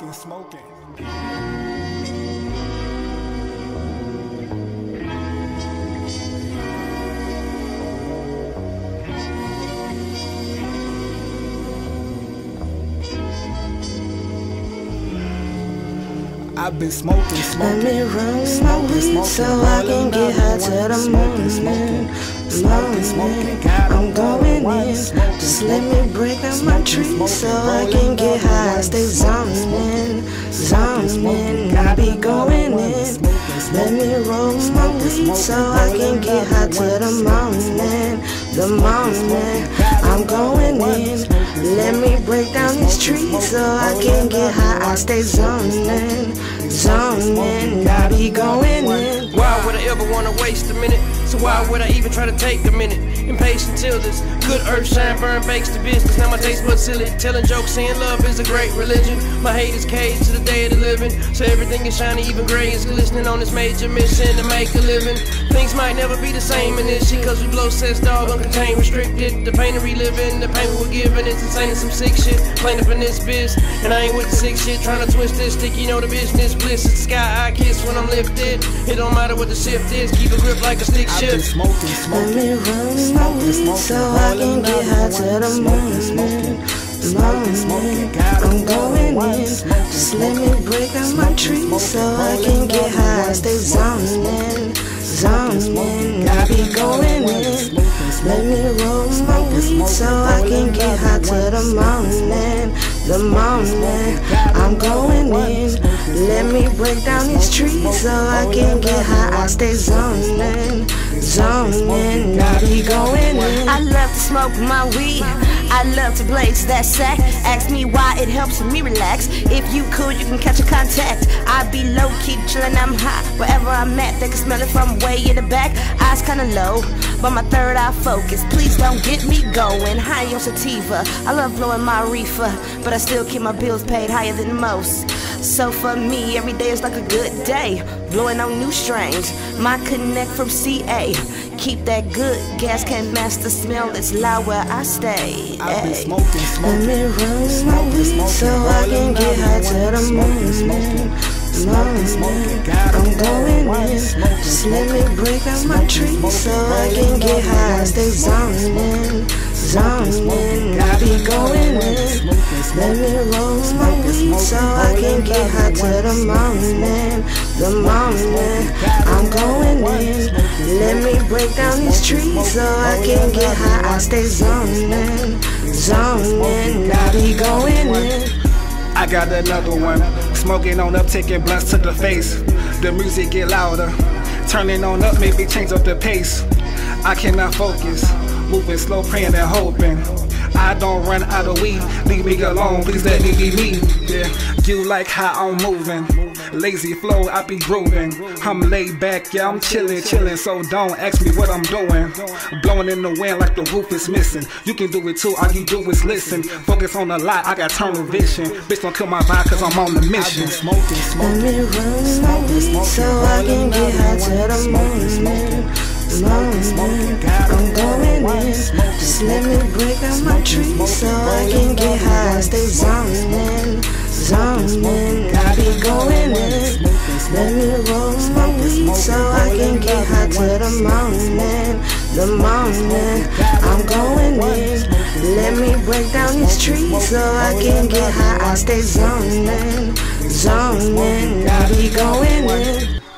smoking. I've been smoking. Let me roll my weed so I can get high to the morning. I'm going in. Just let me break out my tree so I can get high. Stay zoning. I be going in. Let me roll my weed so I can get high to the morning. I'm going in. Let me break down this tree so I can get high. I stay zoning. I be going in. Why would I ever wanna waste a minute? So why would I even try to take a minute? Impatient till this good earth shine, burn, bakes to business. Now my taste buds silly, telling jokes, saying love is a great religion. My hate is caged to the day of the living, so everything is shiny, even gray is glistening on this major mission to make a living. Things might never be the same in this shit, cause we blow sets, dog, uncontained, restricted. The pain of reliving, the pain we're giving, it's insane and some sick shit. Plain up in this biz, and I ain't with the sick shit, trying to twist this stick, you know the business bliss. It's the sky I kiss when I'm lifted. It don't matter what the shift is, keep a grip like a stick shift. Let me roll my weed so I can get high to the morning. I'm going in. Just let me break out my tree so I can get high. Stay zoning. I be going in. Let me roll my weed so I can get high to the morning. I'm going in. Let me break down this tree so I can get high. I stay zoning. I be going in. I love to smoke my weed. I love to blaze that sack. Ask me why it helps me relax. If you cool, you can catch a contact. I be low key chillin', I'm high. Wherever I'm at, they can smell it from way in the back. Eyes kinda low, but my third eye focus. Please don't get me going high on sativa. I love blowing my reefer, but I still keep my bills paid higher than most. So for me, every day is like a good day. Blowing on new strains. My connect from CA. Keep that good gas, can't mask the smell. It's loud where I stay. Let me roll my weed so I can get high to the morning. I'm going in. Just let me break out my tree so I can get high. Stay zoning. I be going in. Let me roll my weed so I can get high to the morning. I'm going in. Let me break down these trees so I can get high. I stay zoning. I be going in. I got another one. Smoking on up, taking blunts to the face. The music get louder. Turning on up, maybe change up the pace. I cannot focus. Moving slow, praying and hoping. I don't run out of weed. Leave me alone, please let me be me. Yeah, you like how I'm moving. Lazy flow, I be grooving. I'm laid back, yeah, I'm chillin'. So don't ask me what I'm doing. Blowing in the wind like the roof is missing. You can do it too, all you do is listen. Focus on the light, I got tunnel vision. Bitch, don't kill my vibe cause I'm on the mission. Let me roll my weed so I can get high to the morning. I'm going in. Just let me break out my tree so I can get high. Stay zoning. I be going in. Let me roll my weed so I can get high to the morning. I'm going in. Let me break down this tree so I can get high. I stay zoning. I be going in.